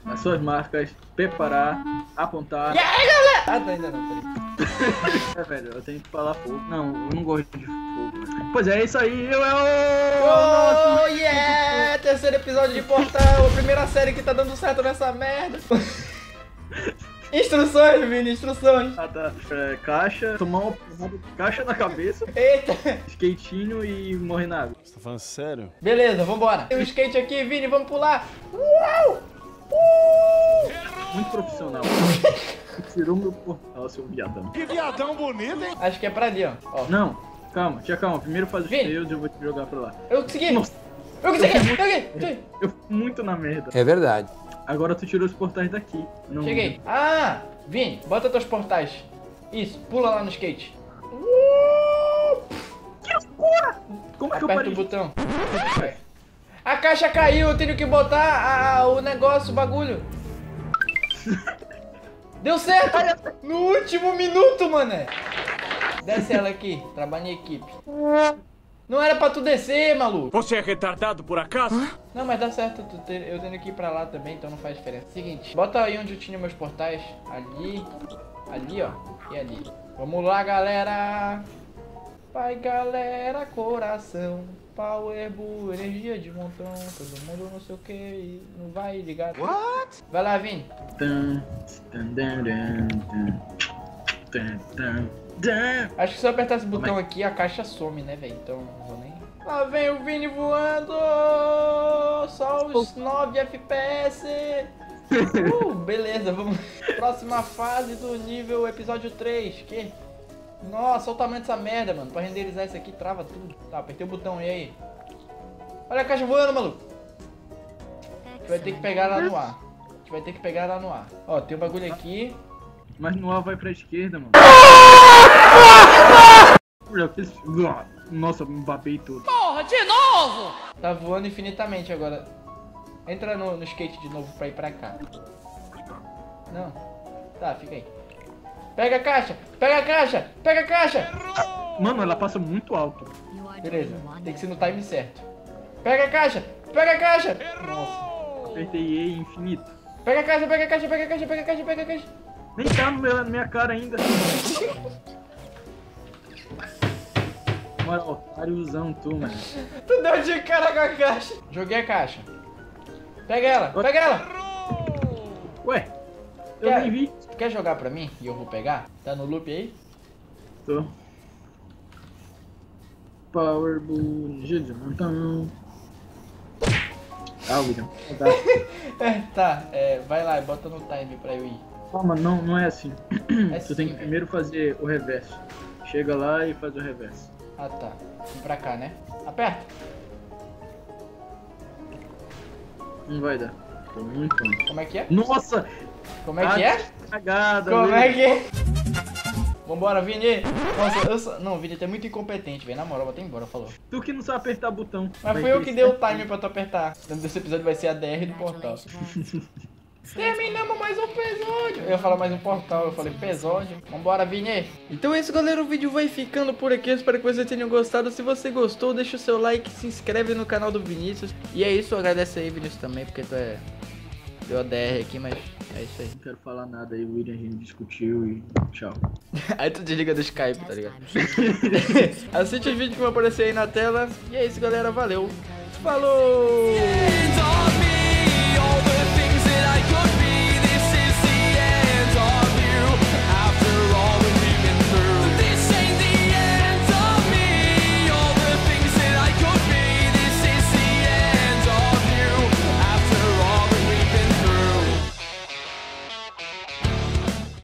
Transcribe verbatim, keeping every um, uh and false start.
as suas marcas, preparar, apontar. E aí, galera? Ah, tá, ainda não, peraí. É, velho, eu tenho que falar fogo. Não, eu não gosto de fogo. Velho. Pois é, isso aí, eu é o... Oh, yeah! Terceiro episódio de Portal, a primeira série que tá dando certo nessa merda. Instruções, Vini, instruções. Ah, tá. É, caixa, tomar uma porrada de caixa na cabeça, Eita. skatinho e morrer na água. Você tá falando sério? Beleza, vambora. Tem um skate aqui, Vini, vamos pular. Uau! Uh! Muito profissional. Tirou meu portal, seu viadão. Que viadão bonito, hein? Acho que é pra ali, ó. ó. Não, calma, tia, calma. Primeiro faz os Vini. seus e eu vou te jogar pra lá. Eu consegui. Nossa, Eu consegui, eu fui eu consegui. eu fui muito na merda. É verdade. Agora tu tirou os portais daqui. Não... Cheguei. Ah, Vini, bota teus portais. Isso, pula lá no skate. Uh! Que loucura! Como é que eu Aperta parei? o botão. A caixa caiu, eu tenho que botar a- a- o negócio, o bagulho. Deu certo! No último minuto, mané. Desce ela aqui, trabalha em equipe. Não era pra tu descer, maluco. Você é retardado por acaso? Não, mas dá certo, tu ter- eu tenho que ir pra lá também, então não faz diferença. Seguinte, bota aí onde eu tinha meus portais. Ali, ali, ó, e ali. Vamos lá, galera. Vai, galera, coração. Power, Bull, energia de montão. Todo mundo não sei o que, não vai ligar. What? Vai lá, Vini. Tum, tum, tum, tum, tum, tum, tum. Acho que se eu apertar esse botão aqui, a caixa some, né, velho? Então não vou nem... Lá vem o Vini voando! Só os nove F P S! Uh, beleza, vamos... Próxima fase do nível episódio três, que... Nossa, olha o tamanho dessa merda, mano. Pra renderizar isso aqui, trava tudo. Tá, apertei o botão, e aí? Olha a caixa voando, maluco! A gente vai ter que pegar ela no ar. A gente vai ter que pegar ela no ar. Ó, tem um bagulho aqui. Mas no ar vai pra esquerda, mano. Eu fiz... Nossa, me babei tudo. Porra, de novo! Tá voando infinitamente agora. Entra no, no skate de novo pra ir pra cá. Não. Tá, fica aí. Pega a caixa! Pega a caixa! Pega a caixa! Mano, ela passa muito alto. Beleza, tem que ser no time certo. Pega a caixa! Pega a caixa! Nossa. Apertei E infinito. Pega a caixa, pega a caixa, pega a caixa, pega a caixa, pega a caixa. Nem tá no meu, na minha cara ainda. Mano, otáriozão tu, mano. Tu deu de cara com a caixa. Joguei a caixa. Pega ela, pega ela! Ué, eu Quer- nem vi. Quer jogar pra mim e eu vou pegar? Tá no loop aí? Tô. Power Bull, energia de montão. Ah, William. Tá. É, tá, é, vai lá, bota no time pra eu ir. Calma, não, não é assim. É Tu tem que sim, primeiro fazer o reverso. Chega lá e faz o reverso. Ah tá, vem pra cá, né? Aperta! Não vai dar. Tô muito ruim. Como é que é? Nossa! Como é que é? Cagada, Como William. é que é? Vambora, Vini! Nossa, eu sou... Não, Vini, tu é muito incompetente, velho. Na moral, vou até embora, falou. Tu que não sabe apertar botão. Mas Vai fui eu ter que dei o certo. time pra tu apertar. O nome desse episódio vai ser a D R do portal. Terminamos mais um episódio. Eu ia falar mais um portal, eu falei episódio. Vambora, Vini. Então é isso, galera. O vídeo vai ficando por aqui. Eu espero que vocês tenham gostado. Se você gostou, deixa o seu like, se inscreve no canal do Vinícius. E é isso, agradece aí, Vinícius, também, porque tu é... Deu a D R aqui, mas é isso aí. Não quero falar nada aí, William, a gente discutiu e tchau. Aí tu desliga do Skype, tá ligado? Assiste os vídeos que vão aparecer aí na tela. E é isso, galera. Valeu. Falou!